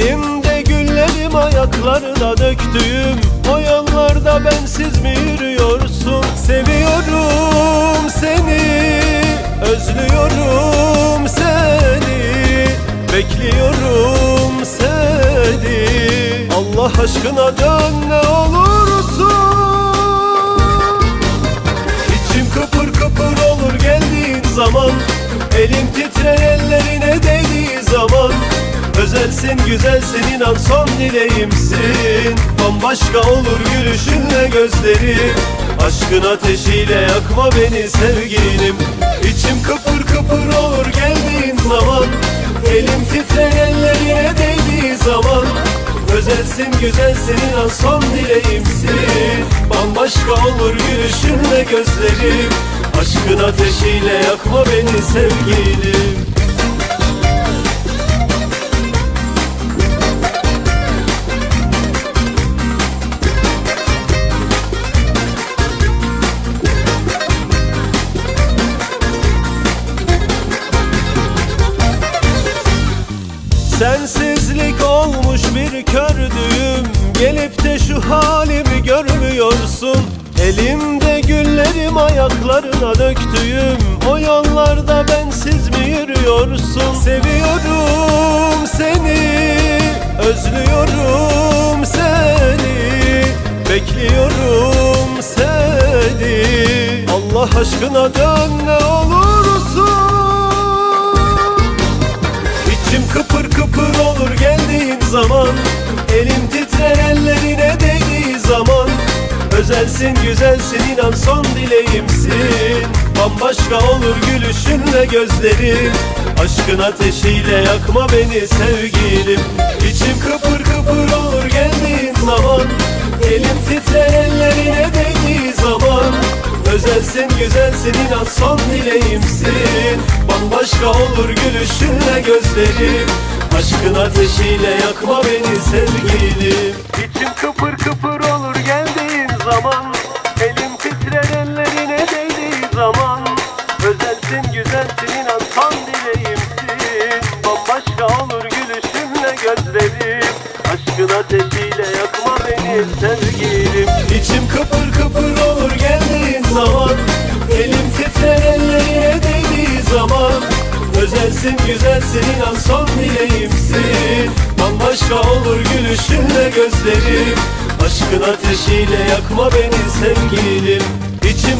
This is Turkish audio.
Elimde güllerim, ayaklarına döktüğüm o yollarda bensiz mi yürüyorsun? Seviyorum seni, özlüyorum seni, bekliyorum seni. Allah aşkına dön ne olursun. İçim kıpır kıpır olur geldiğin zaman, elim titrer ellerine değdiği zaman. Özelsin, güzelsin, inan son dileğimsin. Bambaşka olur gülüşünle gözlerim. Aşkın ateşiyle yakma beni sevgilim. İçim kıpır kıpır olur geldiğin zaman, elim titrer ellerine değdiği zaman. Özelsin, güzelsin, inan son dileğimsin. Bambaşka olur gülüşünle gözlerim. Aşkın ateşiyle yakma beni sevgilim. Sensizlik olmuş bir kördüğüm, gelip de şu halimi görmüyorsun. Elimde güllerim, ayaklarına döktüğüm o yollarda bensiz mi yürüyorsun? Seviyorum seni, özlüyorum seni, bekliyorum seni. Allah aşkına dön ne olursun. İçim kıpır kıpır olur geldiğin zaman, elim titrer ellerine değdiği zaman. Özelsin, güzelsin, inan son dileğimsin. Bambaşka olur gülüşünle gözlerim. Aşkın ateşiyle yakma beni sevgilim. İçim kıpır kıpır olur geldiğin zaman, elim titrer ellerine değdiği zaman. Özelsin, güzelsin, inan son dileğimsin. Bambaşka olur gülüşünle gözlerim. Aşkın ateşiyle yakma beni sevgilim. İçim kıpır kıpır olur geldiğin zaman, elim titrer ellerine değdiği zaman. Özelsin, güzelsin, inan son dileğimsin. Bambaşka olur gülüşünle gözlerim. Aşkın ateşiyle yakma beni sevgilim. İçim kıpır kıpır olur geldiğin zaman, elim titrer ellerine değdiği zaman. Özelsin, güzelsin, inan son dileğimsin. Bambaşka olur gülüşünle gözlerim. Aşkın ateşiyle yakma beni sevgilim. İçim